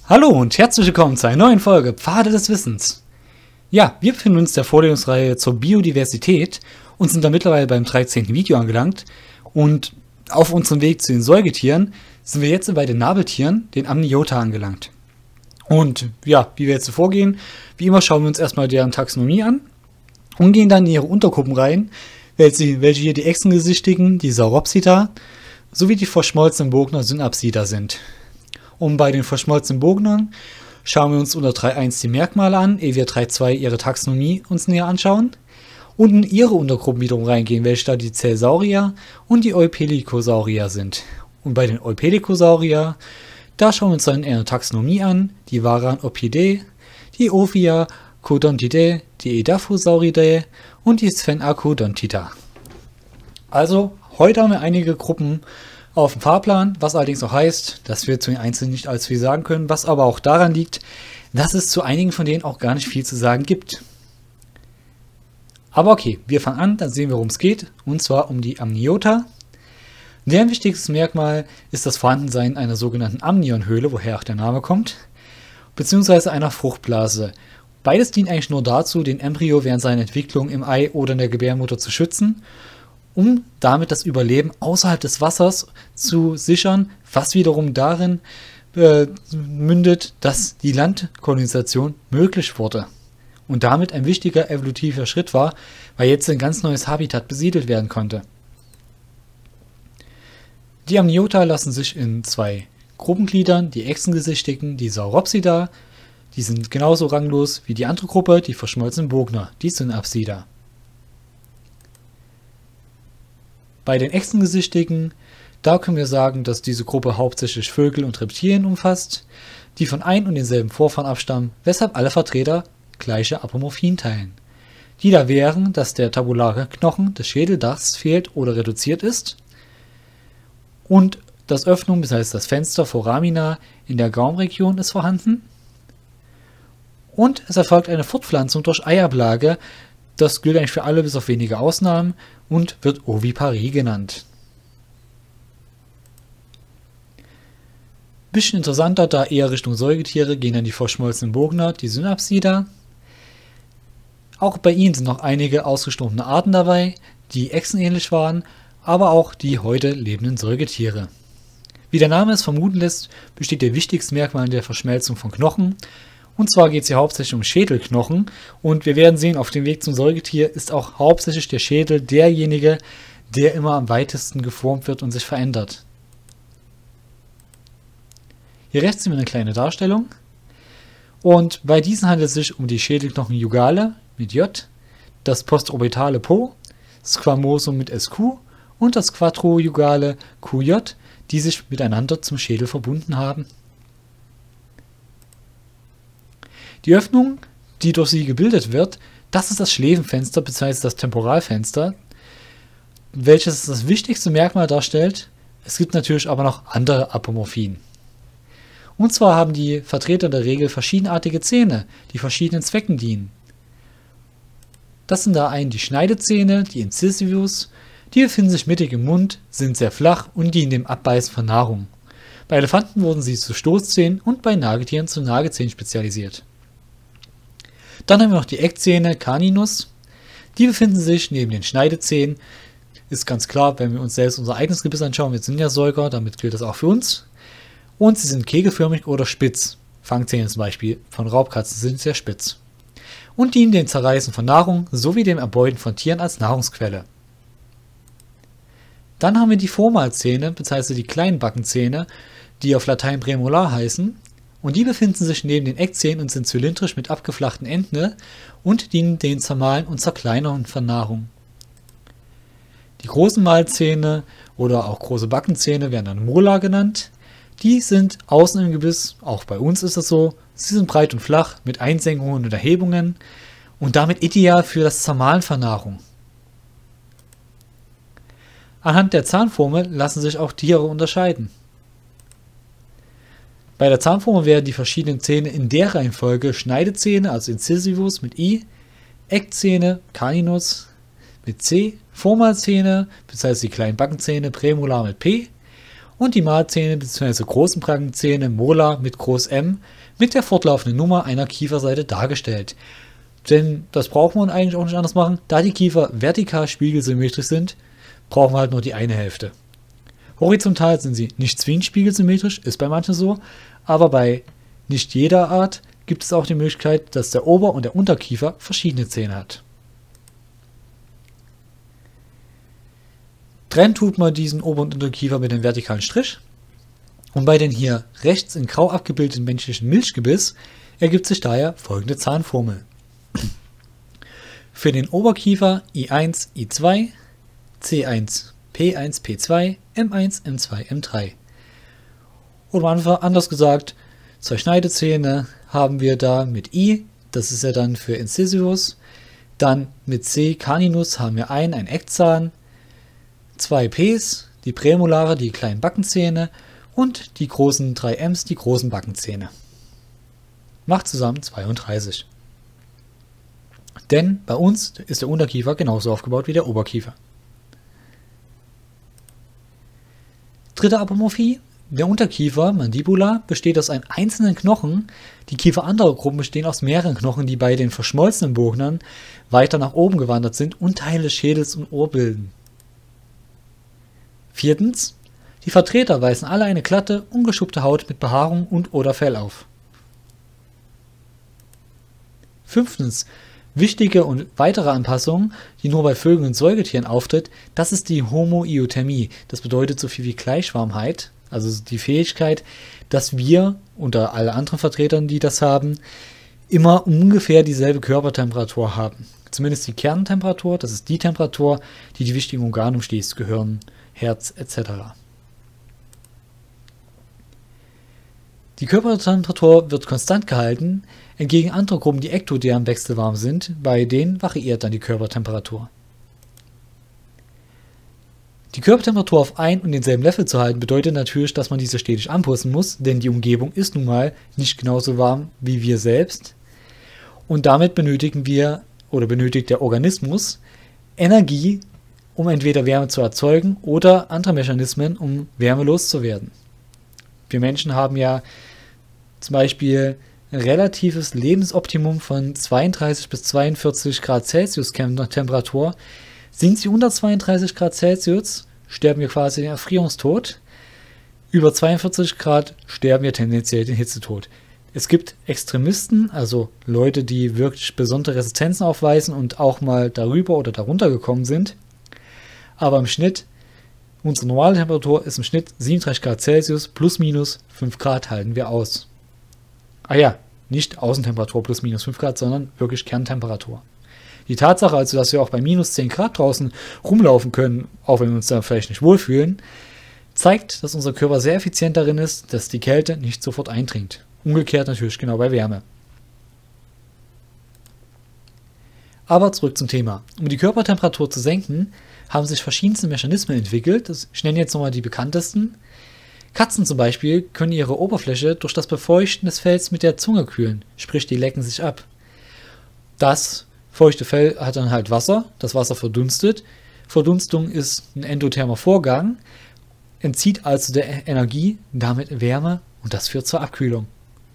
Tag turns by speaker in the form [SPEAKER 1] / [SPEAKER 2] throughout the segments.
[SPEAKER 1] Hallo und herzlich willkommen zu einer neuen Folge Pfade des Wissens. Ja, wir befinden uns der Vorlesungsreihe zur Biodiversität und sind da mittlerweile beim 13. Video angelangt. Und auf unserem Weg zu den Säugetieren sind wir jetzt bei den Nabeltieren, den Amniota, angelangt. Und ja, wie wir jetzt vorgehen, wie immer schauen wir uns erstmal deren Taxonomie an und gehen dann in ihre Untergruppen rein, welche hier die echsengesichtigen, die Sauropsida, sowie die verschmolzenen Bogner Synapsida sind. Und bei den verschmolzenen Bognern schauen wir uns unter 3.1 die Merkmale an, ehe wir 3.2 ihre Taxonomie uns näher anschauen und in ihre Untergruppen wiederum reingehen, welche da die Celsaurier und die Eupelicosaurier sind. Und bei den Eupelicosaurier, da schauen wir uns dann ihre Taxonomie an, die Varanopidae, die Ophiacodontidae, die Edaphosauridae und die Sphenacodontida. Also, heute haben wir einige Gruppen auf dem Fahrplan, was allerdings auch heißt, dass wir zu den Einzelnen nicht allzu viel sagen können, was aber auch daran liegt, dass es zu einigen von denen auch gar nicht viel zu sagen gibt. Aber okay, wir fangen an, dann sehen wir, worum es geht, und zwar um die Amniota. Deren wichtigstes Merkmal ist das Vorhandensein einer sogenannten Amnionhöhle, woher auch der Name kommt, beziehungsweise einer Fruchtblase. Beides dient eigentlich nur dazu, den Embryo während seiner Entwicklung im Ei oder in der Gebärmutter zu schützen, um damit das Überleben außerhalb des Wassers zu sichern, was wiederum darin mündet, dass die Landkolonisation möglich wurde und damit ein wichtiger evolutiver Schritt war, weil jetzt ein ganz neues Habitat besiedelt werden konnte. Die Amniota lassen sich in zwei Gruppen gliedern, die echsengesichtigen, die Sauropsida, die sind genauso ranglos wie die andere Gruppe, die verschmolzenen Bogner, die Synapsida. Bei den echsengesichtigen, da können wir sagen, dass diese Gruppe hauptsächlich Vögel und Reptilien umfasst, die von ein und denselben Vorfahren abstammen, weshalb alle Vertreter gleiche Apomorphien teilen. Die da wären, dass der tabulare Knochen des Schädeldachs fehlt oder reduziert ist und das Öffnung, das heißt das Fenster Foramina in der Gaumregion ist vorhanden und es erfolgt eine Fortpflanzung durch Eiablage. Das gilt eigentlich für alle bis auf wenige Ausnahmen und wird Oviparie genannt. Bisschen interessanter, da eher Richtung Säugetiere, gehen dann die verschmolzenen Bogner, die Synapsida. Auch bei ihnen sind noch einige ausgestorbene Arten dabei, die echsenähnlich waren, aber auch die heute lebenden Säugetiere. Wie der Name es vermuten lässt, besteht der wichtigste Merkmal in der Verschmelzung von Knochen. Und zwar geht es hier hauptsächlich um Schädelknochen und wir werden sehen, auf dem Weg zum Säugetier ist auch hauptsächlich der Schädel derjenige, der immer am weitesten geformt wird und sich verändert. Hier rechts sehen wir eine kleine Darstellung und bei diesen handelt es sich um die Schädelknochen Jugale mit J, das postorbitale Po, Squamosum mit SQ und das Quadrojugale QJ, die sich miteinander zum Schädel verbunden haben. Die Öffnung, die durch sie gebildet wird, das ist das Schläfenfenster bzw. das Temporalfenster, welches das wichtigste Merkmal darstellt. Es gibt natürlich aber noch andere Apomorphien. Und zwar haben die Vertreter der Regel verschiedenartige Zähne, die verschiedenen Zwecken dienen. Das sind da die Schneidezähne, die Incisius, die befinden sich mittig im Mund, sind sehr flach und dienen dem Abbeißen von Nahrung. Bei Elefanten wurden sie zu Stoßzähnen und bei Nagetieren zu Nagezähnen spezialisiert. Dann haben wir noch die Eckzähne Caninus. Die befinden sich neben den Schneidezähnen. Ist ganz klar, wenn wir uns selbst unser eigenes Gebiss anschauen, wir sind ja Säuger, damit gilt das auch für uns. Und sie sind kegelförmig oder spitz. Fangzähne zum Beispiel von Raubkatzen sind sehr spitz. Und dienen dem Zerreißen von Nahrung sowie dem Erbeuten von Tieren als Nahrungsquelle. Dann haben wir die Vormalzähne bzw. die kleinen Backenzähne, die auf Latein Prämolar heißen. Und die befinden sich neben den Eckzähnen und sind zylindrisch mit abgeflachten Enden und dienen dem Zermahlen und Zerkleinern von Nahrung. Die großen Mahlzähne oder auch große Backenzähne werden dann Molar genannt. Die sind außen im Gebiss, auch bei uns ist es so, sie sind breit und flach mit Einsenkungen und Erhebungen und damit ideal für das Zermahlen von Nahrung. Anhand der Zahnformel lassen sich auch Tiere unterscheiden. Bei der Zahnformel werden die verschiedenen Zähne in der Reihenfolge Schneidezähne, also Incisivus mit I, Eckzähne, Caninus mit C, Vormalzähne, bzw. die kleinen Backenzähne, Prämolar mit P und die Mahlzähne bzw. großen Backenzähne Molar mit Groß M mit der fortlaufenden Nummer einer Kieferseite dargestellt. Denn das braucht man eigentlich auch nicht anders machen. Da die Kiefer vertikal spiegelsymmetrisch sind, brauchen wir halt nur die eine Hälfte. Horizontal sind sie nicht zwingend spiegelsymmetrisch, ist bei manchen so, aber bei nicht jeder Art gibt es auch die Möglichkeit, dass der Ober- und der Unterkiefer verschiedene Zähne hat. Trennen tut man diesen Ober- und Unterkiefer mit dem vertikalen Strich. Und bei den hier rechts in grau abgebildeten menschlichen Milchgebiss ergibt sich daher folgende Zahnformel. Für den Oberkiefer I1, I2, C1, P1, P2, M1, M2, M3. Oder anders gesagt, zwei Schneidezähne haben wir da mit I, das ist ja dann für Incisivus. Dann mit C, Caninus, haben wir ein Eckzahn, zwei Ps, die Prämolare, die kleinen Backenzähne und die großen 3 Ms, die großen Backenzähne. Macht zusammen 32. Denn bei uns ist der Unterkiefer genauso aufgebaut wie der Oberkiefer. Dritte Apomorphie. Der Unterkiefer, Mandibula, besteht aus einem einzelnen Knochen. Die Kiefer anderer Gruppen bestehen aus mehreren Knochen, die bei den verschmolzenen Bognern weiter nach oben gewandert sind und Teile des Schädels und Ohr bilden. Viertens. Die Vertreter weisen alle eine glatte, ungeschuppte Haut mit Behaarung und oder Fell auf. Fünftens. Wichtige und weitere Anpassungen, die nur bei Vögeln und Säugetieren auftritt, das ist die Homoiothermie. Das bedeutet so viel wie Gleichschwarmheit, also die Fähigkeit, dass wir, unter alle anderen Vertretern, die das haben, immer ungefähr dieselbe Körpertemperatur haben. Zumindest die Kerntemperatur, das ist die Temperatur, die die wichtigen Organe umschließt, Gehirn, Herz etc. Die Körpertemperatur wird konstant gehalten, entgegen anderer Gruppen, die ektotherm wechselwarm sind, bei denen variiert dann die Körpertemperatur. Die Körpertemperatur auf ein und denselben Level zu halten, bedeutet natürlich, dass man diese stetig anpassen muss, denn die Umgebung ist nun mal nicht genauso warm wie wir selbst. Und damit benötigt der Organismus Energie, um entweder Wärme zu erzeugen oder andere Mechanismen, um Wärme loszuwerden. Wir Menschen haben ja zum Beispiel ein relatives Lebensoptimum von 32 bis 42 Grad Celsius Temperatur. Sinkt sie unter 32 Grad Celsius, sterben wir quasi den Erfrierungstod. Über 42 Grad sterben wir tendenziell den Hitzetod. Es gibt Extremisten, also Leute, die wirklich besondere Resistenzen aufweisen und auch mal darüber oder darunter gekommen sind. Aber im Schnitt, unsere normale Temperatur ist im Schnitt 37 Grad Celsius, plus minus 5 Grad halten wir aus. Ah ja, nicht Außentemperatur plus minus 5 Grad, sondern wirklich Kerntemperatur. Die Tatsache also, dass wir auch bei minus 10 Grad draußen rumlaufen können, auch wenn wir uns da vielleicht nicht wohlfühlen, zeigt, dass unser Körper sehr effizient darin ist, dass die Kälte nicht sofort eindringt. Umgekehrt natürlich genau bei Wärme. Aber zurück zum Thema. Um die Körpertemperatur zu senken, haben sich verschiedenste Mechanismen entwickelt. Ich nenne jetzt nochmal die bekanntesten. Katzen zum Beispiel können ihre Oberfläche durch das Befeuchten des Fells mit der Zunge kühlen, sprich die lecken sich ab. Das feuchte Fell hat dann halt Wasser, das Wasser verdunstet. Verdunstung ist ein endothermer Vorgang, entzieht also der Energie, damit Wärme und das führt zur Abkühlung.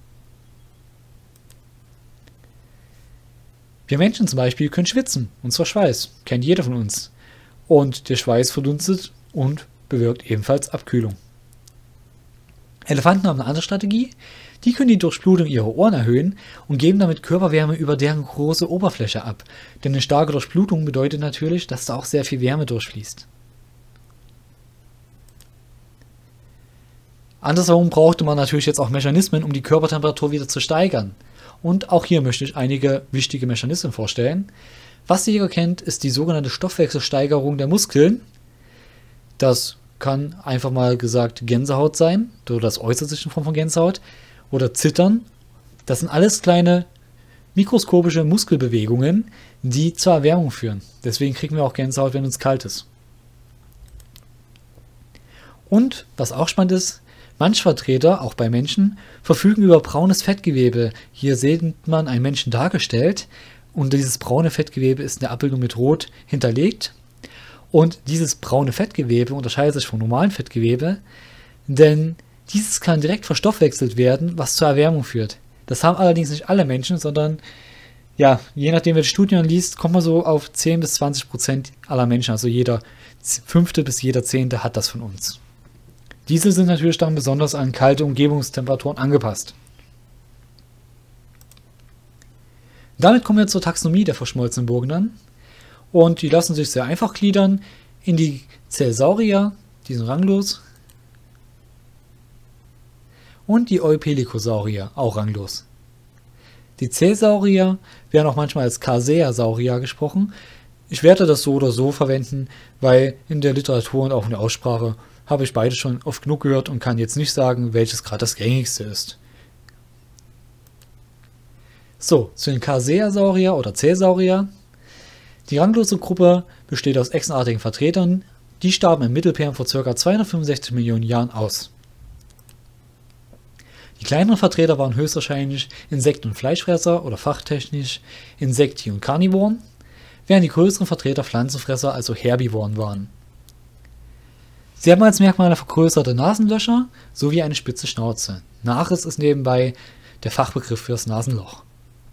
[SPEAKER 1] Wir Menschen zum Beispiel können schwitzen, und zwar Schweiß, kennt jeder von uns. Und der Schweiß verdunstet und bewirkt ebenfalls Abkühlung. Elefanten haben eine andere Strategie. Die können die Durchblutung ihrer Ohren erhöhen und geben damit Körperwärme über deren große Oberfläche ab. Denn eine starke Durchblutung bedeutet natürlich, dass da auch sehr viel Wärme durchfließt. Andersherum brauchte man natürlich jetzt auch Mechanismen, um die Körpertemperatur wieder zu steigern. Und auch hier möchte ich einige wichtige Mechanismen vorstellen. Was jeder kennt, ist die sogenannte Stoffwechselsteigerung der Muskeln. Das kann einfach mal gesagt Gänsehaut sein, oder das äußert sich in Form von Gänsehaut, oder Zittern. Das sind alles kleine mikroskopische Muskelbewegungen, die zur Erwärmung führen. Deswegen kriegen wir auch Gänsehaut, wenn uns kalt ist. Und, was auch spannend ist, manche Vertreter, auch bei Menschen, verfügen über braunes Fettgewebe. Hier sieht man einen Menschen dargestellt und dieses braune Fettgewebe ist in der Abbildung mit Rot hinterlegt. Und dieses braune Fettgewebe unterscheidet sich vom normalen Fettgewebe, denn dieses kann direkt verstoffwechselt werden, was zur Erwärmung führt. Das haben allerdings nicht alle Menschen, sondern ja, je nachdem, wer die Studien liest, kommt man so auf 10 bis 20% aller Menschen, also jeder 5. bis jeder 10. hat das von uns. Diese sind natürlich dann besonders an kalte Umgebungstemperaturen angepasst. Damit kommen wir zur Taxonomie der verschmolzenen Burgenland und die lassen sich sehr einfach gliedern in die Celsaurier, die sind ranglos, und die Eupelikosaurier, auch ranglos. Die Celsaurier werden auch manchmal als Caesaurier gesprochen. Ich werde das so oder so verwenden, weil in der Literatur und auch in der Aussprache habe ich beide schon oft genug gehört und kann jetzt nicht sagen, welches gerade das gängigste ist. So, zu den Caesaurier oder Caesaurier. Die ranglose Gruppe besteht aus echsenartigen Vertretern, die starben im Mittelperm vor ca. 265 Millionen Jahren aus. Die kleineren Vertreter waren höchstwahrscheinlich Insekten- und Fleischfresser oder fachtechnisch Insekti- und Karnivoren, während die größeren Vertreter Pflanzenfresser, also Herbivoren waren. Sie haben als Merkmale vergrößerte Nasenlöcher sowie eine spitze Schnauze. Nares ist nebenbei der Fachbegriff für das Nasenloch.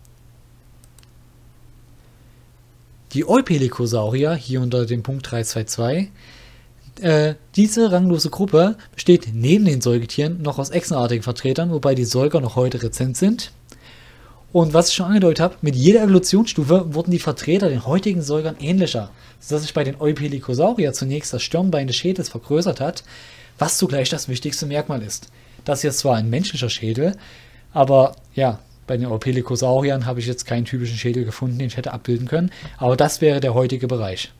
[SPEAKER 1] Die Eupelikosaurier, hier unter dem Punkt 322, diese ranglose Gruppe besteht neben den Säugetieren noch aus echsenartigen Vertretern, wobei die Säuger noch heute rezent sind. Und was ich schon angedeutet habe, mit jeder Evolutionsstufe wurden die Vertreter den heutigen Säugern ähnlicher, sodass sich bei den Eupelikosaurier zunächst das Stirnbein des Schädels vergrößert hat, was zugleich das wichtigste Merkmal ist. Das ist jetzt zwar ein menschlicher Schädel, aber ja, bei den Eupelikosauriern habe ich jetzt keinen typischen Schädel gefunden, den ich hätte abbilden können, aber das wäre der heutige Bereich.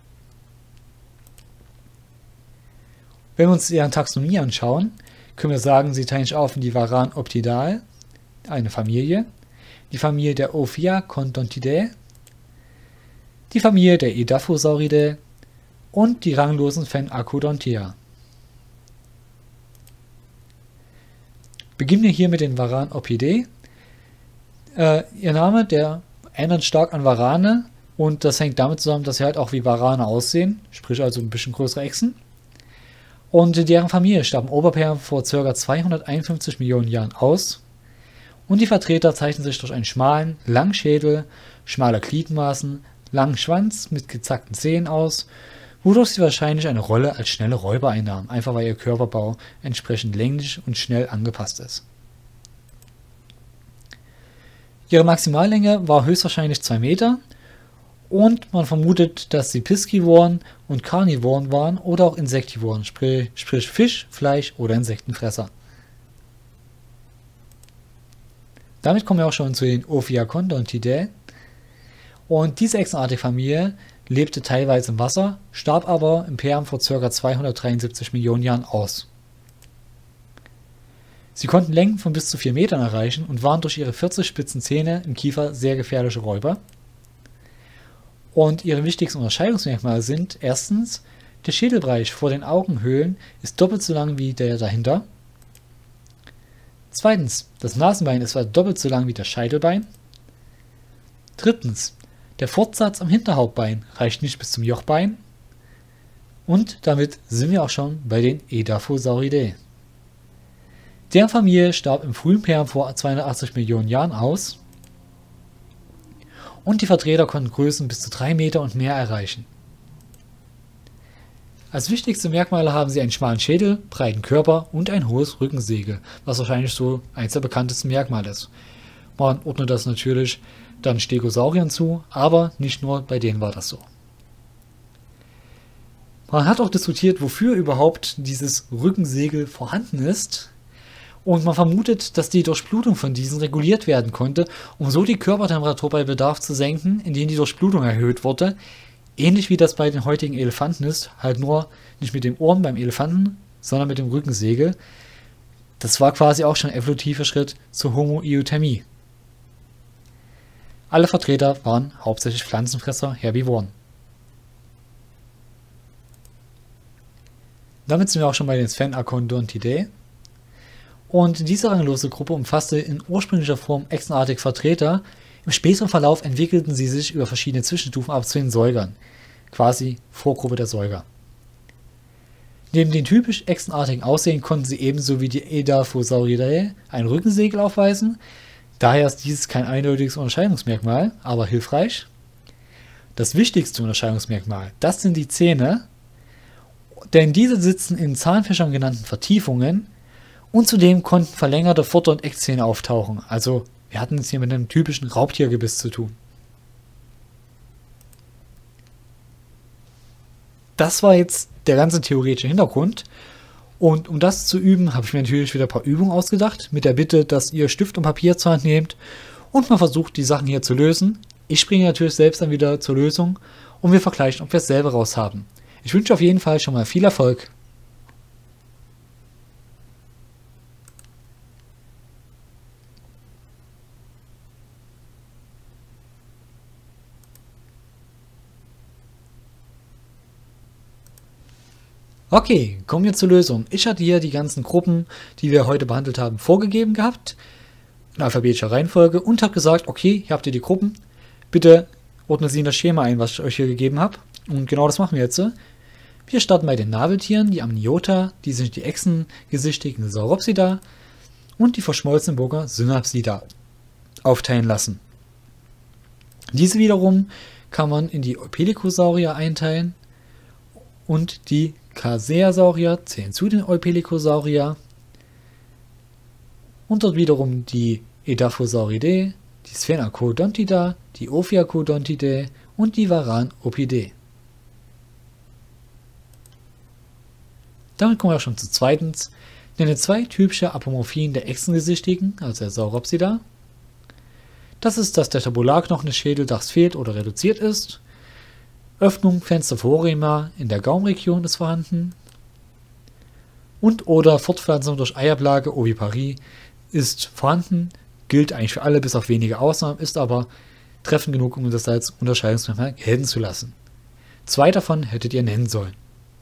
[SPEAKER 1] Wenn wir uns deren Taxonomie anschauen, können wir sagen, sie teilen sich auf in die Varanoptidae, eine Familie, die Familie der Ophiaconodontidae, die Familie der Edaphosauridae und die ranglosen Phenacodontia. Beginnen wir hier mit den Varanopidae. Ihr Name, der erinnert stark an Varane und das hängt damit zusammen, dass sie halt auch wie Varane aussehen, sprich also ein bisschen größere Echsen. Und deren Familie starben Oberperm vor ca. 251 Millionen Jahren aus. Und die Vertreter zeichnen sich durch einen schmalen, langen Schädel, schmale Gliedmaßen, langen Schwanz mit gezackten Zähnen aus, wodurch sie wahrscheinlich eine Rolle als schnelle Räuber einnahmen, einfach weil ihr Körperbau entsprechend länglich und schnell angepasst ist. Ihre Maximallänge war höchstwahrscheinlich 2 Meter und man vermutet, dass sie Piscivoren und Carnivoren waren oder auch Insektivoren, sprich Fisch, Fleisch oder Insektenfresser. Damit kommen wir auch schon zu den Ophiaconodontidae. Und diese echsenartige Familie lebte teilweise im Wasser, starb aber im Perm vor ca. 273 Millionen Jahren aus. Sie konnten Längen von bis zu 4 Metern erreichen und waren durch ihre 40 spitzen Zähne im Kiefer sehr gefährliche Räuber. Und ihre wichtigsten Unterscheidungsmerkmale sind erstens, der Schädelbereich vor den Augenhöhlen ist doppelt so lang wie der dahinter. Zweitens, das Nasenbein ist doppelt so lang wie das Scheitelbein. Drittens, der Fortsatz am Hinterhauptbein reicht nicht bis zum Jochbein. Und damit sind wir auch schon bei den Edaphosauridae. Deren Familie starb im frühen Perm vor 280 Millionen Jahren aus. Und die Vertreter konnten Größen bis zu 3 Meter und mehr erreichen. Als wichtigste Merkmale haben sie einen schmalen Schädel, breiten Körper und ein hohes Rückensegel, was wahrscheinlich so eins der bekanntesten Merkmale ist. Man ordnet das natürlich dann Stegosauriern zu, aber nicht nur bei denen war das so. Man hat auch diskutiert, wofür überhaupt dieses Rückensegel vorhanden ist. Und man vermutet, dass die Durchblutung von diesen reguliert werden konnte, um so die Körpertemperatur bei Bedarf zu senken, indem die Durchblutung erhöht wurde. Ähnlich wie das bei den heutigen Elefanten ist, halt nur nicht mit den Ohren beim Elefanten, sondern mit dem Rückensegel. Das war quasi auch schon ein evolutiver Schritt zur Homo-Euthermie. Alle Vertreter waren hauptsächlich Pflanzenfresser, Herbivoren. Damit sind wir auch schon bei den Phenacodontidae. Und diese ranglose Gruppe umfasste in ursprünglicher Form echsenartige Vertreter. Im späteren Verlauf entwickelten sie sich über verschiedene Zwischenstufen ab zu den Säugern, quasi Vorgruppe der Säuger. Neben dem typisch echsenartigen Aussehen konnten sie ebenso wie die Edaphosauridae ein Rückensegel aufweisen. Daher ist dieses kein eindeutiges Unterscheidungsmerkmal, aber hilfreich. Das wichtigste Unterscheidungsmerkmal, das sind die Zähne, denn diese sitzen in Zahnfächern genannten Vertiefungen und zudem konnten verlängerte Vorder- und Eckzähne auftauchen. Also wir hatten es hier mit einem typischen Raubtiergebiss zu tun. Das war jetzt der ganze theoretische Hintergrund. Und um das zu üben, habe ich mir natürlich wieder ein paar Übungen ausgedacht, mit der Bitte, dass ihr Stift und Papier zur Hand nehmt und mal versucht, die Sachen hier zu lösen. Ich springe natürlich selbst dann wieder zur Lösung und wir vergleichen, ob wir es selber raus haben. Ich wünsche auf jeden Fall schon mal viel Erfolg. Okay, kommen wir zur Lösung. Ich hatte hier die ganzen Gruppen, die wir heute behandelt haben, vorgegeben gehabt, in alphabetischer Reihenfolge, und habe gesagt, okay, hier habt ihr die Gruppen, bitte ordnet sie in das Schema ein, was ich euch hier gegeben habe. Und genau das machen wir jetzt. Wir starten bei den Nabeltieren, die Amniota, die sind die echsengesichtigen Sauropsida und die verschmolzenen Synapsida aufteilen lassen. Diese wiederum kann man in die Eupelikosaurier einteilen und die Caseasaurier zählen zu den Eupelikosaurier und dort wiederum die Edaphosauridae, die Sphenacodontida, die Ophiacodontidae und die Varanopidae. Damit kommen wir auch schon zu zweitens. Nenne zwei typische Apomorphien der Echsengesichtigen, also der Sauropsida. Das ist, dass der Tabularknochen des Schädeldachs fehlt oder reduziert ist. Öffnung Fenster Vorema in der Gaumregion ist vorhanden. Und oder Fortpflanzung durch Eiablage, Oviparie, ist vorhanden. Gilt eigentlich für alle, bis auf wenige Ausnahmen, ist aber treffend genug, um das als Unterscheidungsmerkmal gelten zu lassen. Zwei davon hättet ihr nennen sollen.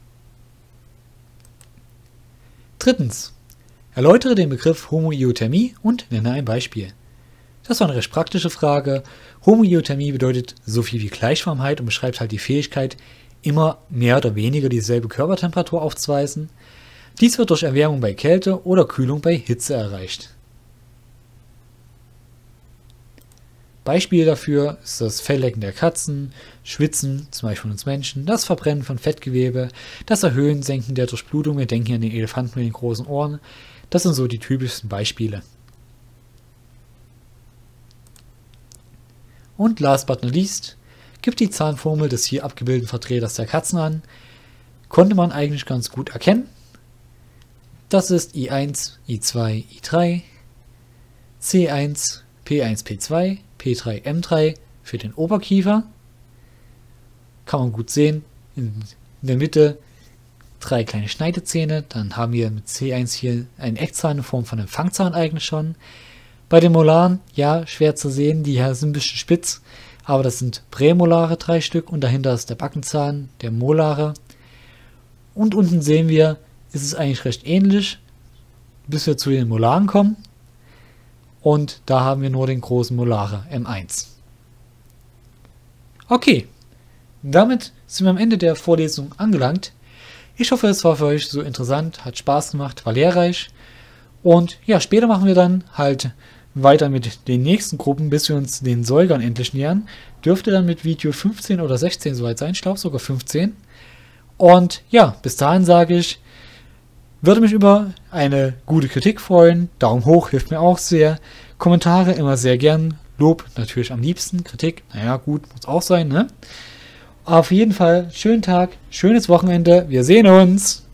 [SPEAKER 1] Drittens. Erläutere den Begriff Homoiothermie und nenne ein Beispiel. Das war eine recht praktische Frage. Homoiothermie bedeutet so viel wie Gleichformheit und beschreibt halt die Fähigkeit, immer mehr oder weniger dieselbe Körpertemperatur aufzuweisen. Dies wird durch Erwärmung bei Kälte oder Kühlung bei Hitze erreicht. Beispiel dafür ist das Felllecken der Katzen, Schwitzen, zum Beispiel von uns Menschen, das Verbrennen von Fettgewebe, das Erhöhen, Senken der Durchblutung, wir denken hier an den Elefanten mit den großen Ohren. Das sind so die typischsten Beispiele. Und last but not least, gibt die Zahnformel des hier abgebildeten Vertreters der Katzen an. Konnte man eigentlich ganz gut erkennen. Das ist I1, I2, I3, C1, P1, P2, P3, M3 für den Oberkiefer. Kann man gut sehen. In der Mitte 3 kleine Schneidezähne. Dann haben wir mit C1 hier einen Eckzahn in Form von einem Fangzahn eigentlich schon. Bei den Molaren, ja, schwer zu sehen, die hier sind ein bisschen spitz, aber das sind Prämolare 3 Stück und dahinter ist der Backenzahn, der Molare. Und unten sehen wir, ist es eigentlich recht ähnlich, bis wir zu den Molaren kommen. Und da haben wir nur den großen Molare M1. Okay, damit sind wir am Ende der Vorlesung angelangt. Ich hoffe, es war für euch so interessant, hat Spaß gemacht, war lehrreich. Und ja, später machen wir dann halt weiter mit den nächsten Gruppen, bis wir uns den Säugern endlich nähern. Dürfte dann mit Video 15 oder 16 soweit sein, ich glaube sogar 15. Und ja, bis dahin sage ich, würde mich über eine gute Kritik freuen. Daumen hoch hilft mir auch sehr. Kommentare immer sehr gern. Lob natürlich am liebsten. Kritik, naja gut, muss auch sein, ne? Auf jeden Fall schönen Tag, schönes Wochenende. Wir sehen uns.